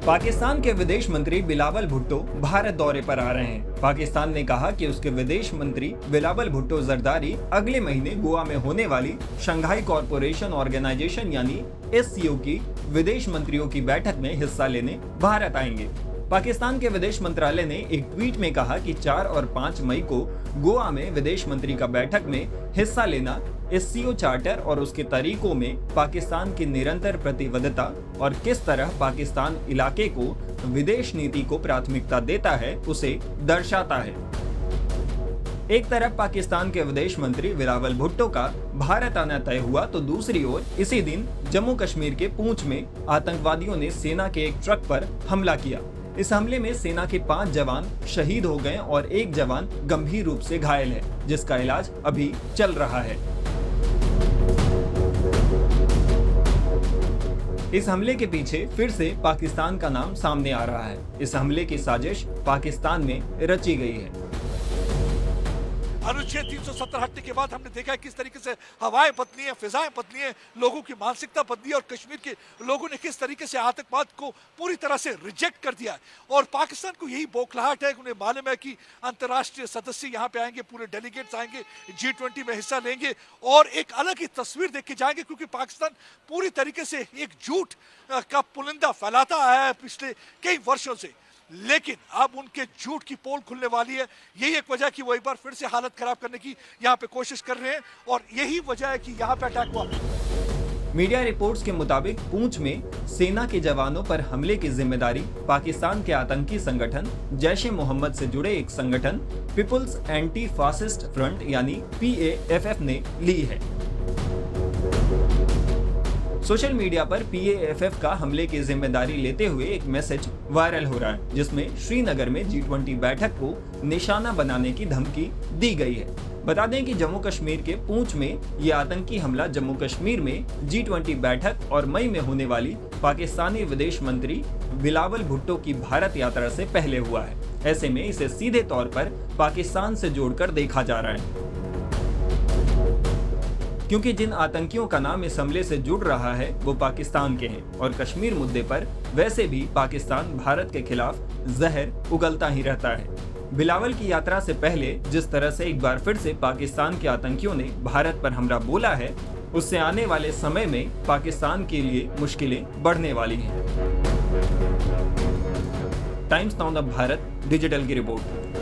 पाकिस्तान के विदेश मंत्री बिलावल भुट्टो भारत दौरे पर आ रहे हैं। पाकिस्तान ने कहा कि उसके विदेश मंत्री बिलावल भुट्टो जरदारी अगले महीने गोवा में होने वाली शंघाई कॉरपोरेशन ऑर्गेनाइजेशन यानी SCO की विदेश मंत्रियों की बैठक में हिस्सा लेने भारत आएंगे। पाकिस्तान के विदेश मंत्रालय ने एक ट्वीट में कहा कि 4 और 5 मई को गोवा में विदेश मंत्री का बैठक में हिस्सा लेना SCO चार्टर और उसके तरीकों में पाकिस्तान की निरंतर प्रतिबद्धता और किस तरह पाकिस्तान इलाके को विदेश नीति को प्राथमिकता देता है उसे दर्शाता है। एक तरफ पाकिस्तान के विदेश मंत्री बिलावल भुट्टो का भारत आना तय हुआ तो दूसरी ओर इसी दिन जम्मू कश्मीर के पूंछ में आतंकवादियों ने सेना के एक ट्रक पर हमला किया। इस हमले में सेना के 5 जवान शहीद हो गए और एक जवान गंभीर रूप से घायल है, जिसका इलाज अभी चल रहा है। इस हमले के पीछे फिर से पाकिस्तान का नाम सामने आ रहा है। इस हमले की साजिश पाकिस्तान में रची गई है। अनुच्छेद 370 हटने के बाद हमने देखा है किस तरीके से हवाएं बदली हैं, फिजाएं बदली हैं, लोगों की मानसिकता बदली है और कश्मीर के लोगों ने किस तरीके से आतंकवाद को पूरी तरह से रिजेक्ट कर दिया है। और पाकिस्तान को यही बौखलाहट है, उन्हें मालूम है कि अंतर्राष्ट्रीय सदस्य यहाँ पे आएंगे, पूरे डेलीगेट्स आएंगे, G20 में हिस्सा लेंगे और एक अलग ही तस्वीर देख के जाएंगे, क्योंकि पाकिस्तान पूरी तरीके से एक झूठ का पुलिंदा फैलाता आया है पिछले कई वर्षों से। लेकिन अब उनके झूठ की पोल खुलने वाली है। यही एक वजह कि वो एक बार फिर से हालत खराब करने की यहाँ पे कोशिश कर रहे हैं और यही वजह है कि यहाँ पे अटैक हुआ। मीडिया रिपोर्ट्स के मुताबिक पूंछ में सेना के जवानों पर हमले की जिम्मेदारी पाकिस्तान के आतंकी संगठन जैश-ए-मोहम्मद से जुड़े एक संगठन पीपुल्स एंटी फासिस्ट फ्रंट यानी PAFF ने ली है। सोशल मीडिया पर PAFF का हमले की जिम्मेदारी लेते हुए एक मैसेज वायरल हो रहा है, जिसमें श्रीनगर में G20 बैठक को निशाना बनाने की धमकी दी गई है। बता दें कि जम्मू कश्मीर के पूंछ में यह आतंकी हमला जम्मू कश्मीर में G20 बैठक और मई में होने वाली पाकिस्तानी विदेश मंत्री बिलावल भुट्टो की भारत यात्रा से पहले हुआ है। ऐसे में इसे सीधे तौर पर पाकिस्तान से जोड़कर देखा जा रहा है, क्योंकि जिन आतंकियों का नाम इस हमले से जुड़ रहा है वो पाकिस्तान के हैं और कश्मीर मुद्दे पर वैसे भी पाकिस्तान भारत के खिलाफ जहर उगलता ही रहता है। बिलावल की यात्रा से पहले जिस तरह से एक बार फिर से पाकिस्तान के आतंकियों ने भारत पर हमला बोला है, उससे आने वाले समय में पाकिस्तान के लिए मुश्किलें बढ़ने वाली हैं। टाइम्स नाउ भारत डिजिटल की रिपोर्ट।